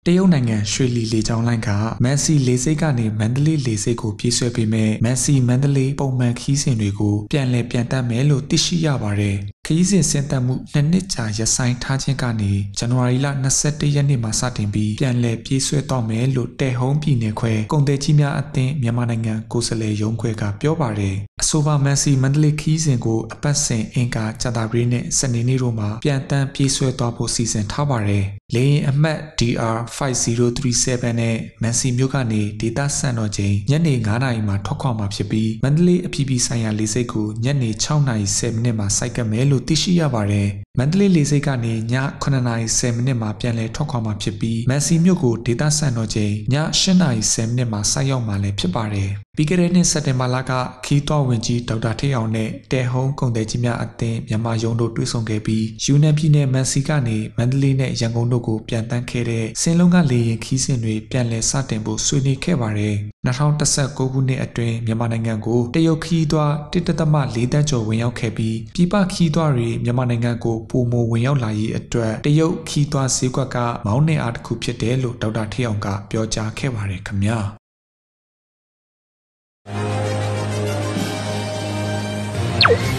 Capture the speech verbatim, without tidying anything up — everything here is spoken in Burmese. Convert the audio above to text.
တရုတ်နိုင်ငံရွှေလီလေကြောင်းလိုင်းကမန်စီလေဆိပ်ကနေမန္တလေးလေဆိပ်ကိုပြေးဆွဲပေးမဲ့မန်စီမန္တလေးပုံမှန်ခီးစဉ်တွေကိုပြန်လည်ပြန်တက်မယ်လို့သိရှိရပါတယ်။ခီးစဉ်စင်တက်မှုနှစ်နှစ်ကြာရပ်ဆိုင်းထားခြင်းကနေဇန်နဝါရီလ၂၁ရက်နေ့မှာစတင်ပြီးပြန်လည်ပြေးဆွဲတော့မယ်လို့တဲဟုံးပြည်နယ်ခွဲကုန်သည်ကြီးများအသင်းမြန်မာနိုင်ငံကိုယ်စားလှယ်ရုံးခွဲကပြောပါတယ်။အဆိုပါမန်စီမန္တလေးခီးစဉ်ကိုအပတ်စဉ်အင်္ဂါကြာသပတေးနဲ့စနေနေ့တို့မှာပြန်တန်းပြေးဆွဲသွားဖို့စီစဉ်ထားပါတယ်။လေယာဉ်အမှတ် D R ၅၀၃၇ နဲ့မန်စီမြို့ကနေဒေသစံတော်ချိန်ညနေ၅နာရီမှာထွက်ခွာမှာဖြစ်ပြီးမန္တလေးအပြည်ပြည်ဆိုင်ရာလေဆိပ်ကိုညနေ၆နာရီ၁၀မိနစ်မှာစိုက်ကပ်မယ်လို့သိရှိရပါတယ်။မန္တလေးလေဆိပ်ကနေည၇နာရီ၁၀မိနစ်မှာပြန်လည်ထွက်ခွာမှာဖြစ်ပြီးမန်စီမြို့ကိုဒေသစံတော်ချိန်ည၈နာရီ၁၀မိနစ်မှာဆိုက်ရောက်မှာလည်းဖြစ်ပါတယ်။ပြီးခဲ့တဲ့နှစ်စက်တင်ဘာလကခီးသွွားဝင်ကြီးဒေါက်တာထေးအောင်နဲ့တဲဟုံးကုန်သည်ကြီးများအသင်းမြန်မာရုံးတို့တွေ့ဆုံခဲ့ပြီးယူနန်ပြည်နယ်မန်စီကနေမန္တလေးနဲ့ရန်ကုန်တို့ကိုပြန်တန်းခဲ့တဲ့စင်လုံးကလေယာဉ်ခီးစဉ်တွေပြန်လည်စတင်ဖို့ဆွေးနွေးခဲ့ပါတယ်။၂၀၁၉ခုနှစ်အတွင်းမြန်မာနိုင်ငံကိုတရုတ်ခီးသွွားတစ်တသမလေးတန်းကျော်ဝင်ရောက်ခဲ့ပြီးပြည်ပခီးသွွားတွေမြန်မာနိုင်ငံကိုပုံမဝင်ရောက်လာရေးအတွက်တရုတ်ခီးသွွားဈေးကွက်ကမောင်းနှင်အားတစ်ခုဖြစ်တယ်လို့ဒေါက်တာထေးအောင်ကပြောကြားခဲ့ပါတယ်ခင်ဗျာ။